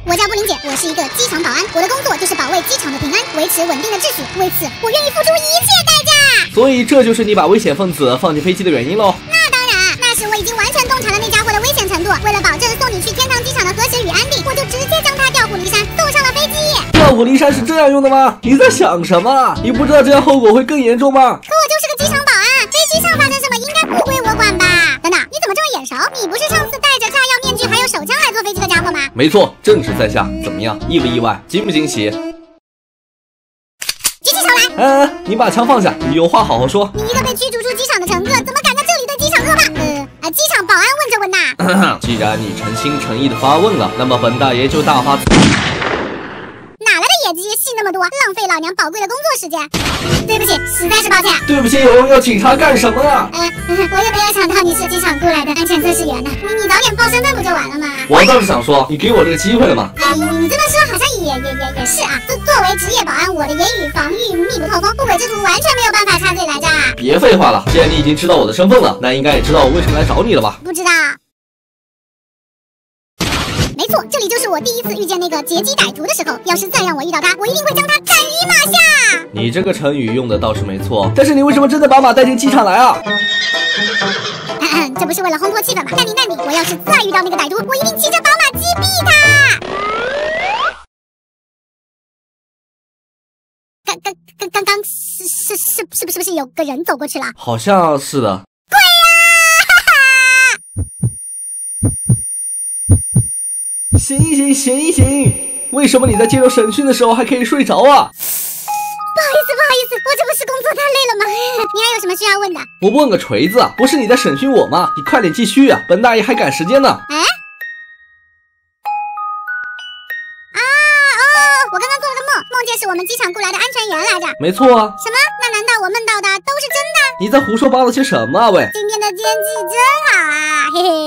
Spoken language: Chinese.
我叫布林姐，我是一个机场保安，我的工作就是保卫机场的平安，维持稳定的秩序。为此，我愿意付出一切代价。 所以这就是你把危险分子放进飞机的原因喽？ 那当然，那时我已经完全洞察了那家伙的危险程度。为了保证送你去天堂机场的和谐与安定，我就直接将他调虎离山，送上了飞机。 调虎离山是这样用的吗？你在想什么？你不知道这样后果会更严重吗？ 可我就是个机场保安，飞机上发生什么应该不归我管吧？等等，你怎么这么眼熟？你不是上次戴着炸药面具还有手枪来坐飞机的家伙吗？ 没错，正值在下，怎么样？意不意外？惊不惊喜？ 举起手来！ 你把枪放下，有话好好说。 你一个被驱逐出机场的乘客，怎么敢在这里对机场恶霸？机场保安问这问那。 既然你诚心诚意的发问了，那么本大爷就大发。 哪来的野鸡？戏那么多，浪费老娘宝贵的工作时间。对不起，实在是抱歉。 对不起，要警察干什么啊？ 我也没有想到你是机场雇来的安全测试员呢。你早点报身份不就完了吗？ 我倒是想说，你给我这个机会了吗？ 你这么说好像也是啊。作为职业保安，我的言语防御密不透风，不轨之徒完全没有办法插嘴来着。 别废话了，既然你已经知道我的身份了，那应该也知道我为什么来找你了吧？ 不知道。没错，这里就是我第一次遇见那个劫机歹徒的时候。要是再让我遇到他，我一定会将他斩于马下。 你这个成语用的倒是没错，但是你为什么真的把马带进机场来啊？ 这不是为了烘托气氛吗？淡定淡定，我要是再遇到那个歹徒，我一定骑着宝马击毙他。刚刚是不是有个人走过去了？ 好像是的。 鬼呀！ 醒！为什么你在接受审讯的时候还可以睡着啊？ 不好意思，我这不是工作太累了吗？你还有什么需要问的？ 我问个锤子啊！不是你在审讯我吗？你快点继续啊！本大爷还赶时间呢。 我刚刚做了个梦见是我们机场雇来的安全员来着。 没错啊。 什么？那难道我梦到的都是真的？ 你在胡说八道些什么啊喂？ 今天的天气真好啊，嘿嘿。